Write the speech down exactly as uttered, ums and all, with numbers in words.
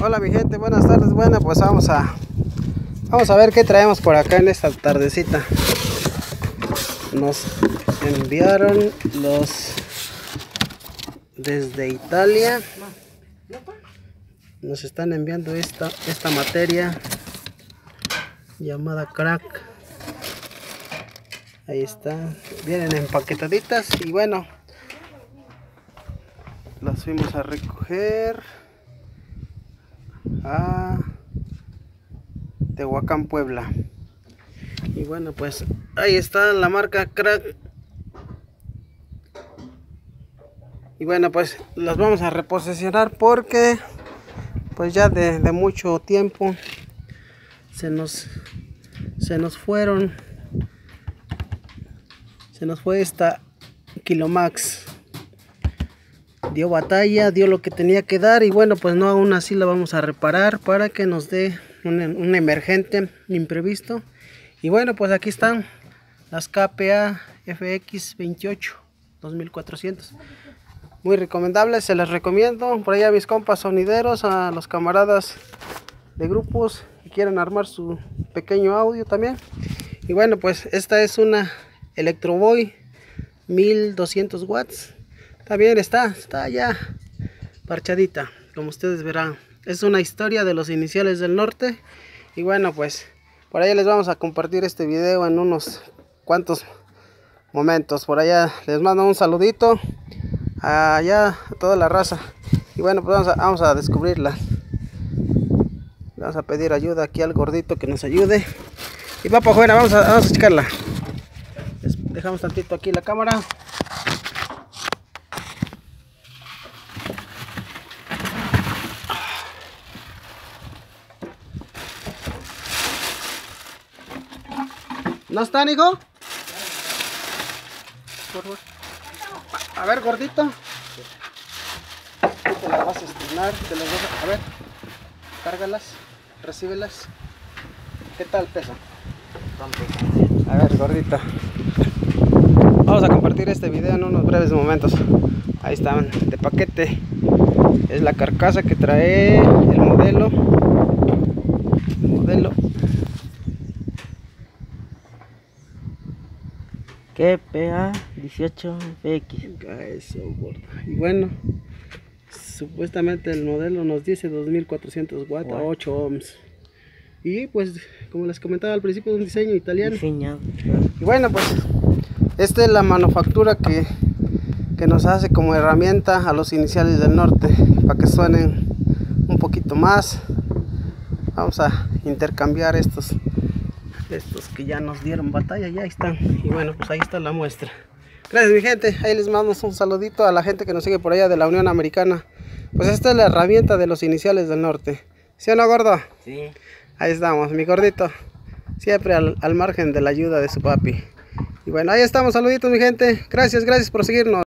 Hola mi gente, buenas tardes. Bueno, pues vamos a vamos a ver qué traemos por acá en esta tardecita. Nos enviaron los desde Italia. Nos están enviando esta esta materia llamada crack. Ahí está, vienen empaquetaditas y bueno, las fuimos a recoger a Tehuacán, Puebla. Y bueno, pues ahí está la marca Crack. Y bueno, pues las vamos a reposicionar porque pues ya de, de mucho tiempo se nos se nos fueron se nos fue esta Kilomax. Dio batalla, dio lo que tenía que dar y bueno, pues no, aún así la vamos a reparar para que nos dé un, un emergente imprevisto. Y bueno, pues aquí están las K P A F X veintiocho dos mil cuatrocientos, muy recomendables, se las recomiendo por allá a mis compas sonideros, a los camaradas de grupos que quieran armar su pequeño audio también. Y bueno, pues esta es una Electroboy mil doscientos watts. También está, está ya parchadita, como ustedes verán. Es una historia de los iniciales del norte. Y bueno, pues por allá les vamos a compartir este video en unos cuantos momentos. Por allá les mando un saludito allá a toda la raza. Y bueno, pues vamos a, vamos a descubrirla. Vamos a pedir ayuda aquí al gordito que nos ayude. Y va para afuera, vamos a, vamos a checarla. Les dejamos tantito aquí la cámara. ¿No están, hijo? Por favor. A ver, gordito. Te las vas a estrenar, te las vas a... a ver, cárgalas, recíbelas. ¿Qué tal pesa? A ver, gordito. Vamos a compartir este video en unos breves momentos. Ahí están, de paquete. Es la carcasa que trae el modelo. El modelo. K P A dieciocho F X. Eso, y bueno, supuestamente el modelo nos dice dos mil cuatrocientos watts a ocho ohms. Y pues, como les comentaba al principio, es un diseño italiano. Diseñado. Y bueno, pues esta es la manufactura que, que nos hace como herramienta a los iniciales del norte, para que suenen un poquito más. Vamos a intercambiar estos estos que ya nos dieron batalla, ya están. Y bueno, pues ahí está la muestra. Gracias mi gente, ahí les mando un saludito a la gente que nos sigue por allá de la Unión Americana. Pues esta es la herramienta de los iniciales del norte. ¿Sí o no, gordo? Sí. Ahí estamos, mi gordito, siempre al, al margen de la ayuda de su papi. Y bueno, ahí estamos, saluditos mi gente. Gracias, gracias por seguirnos.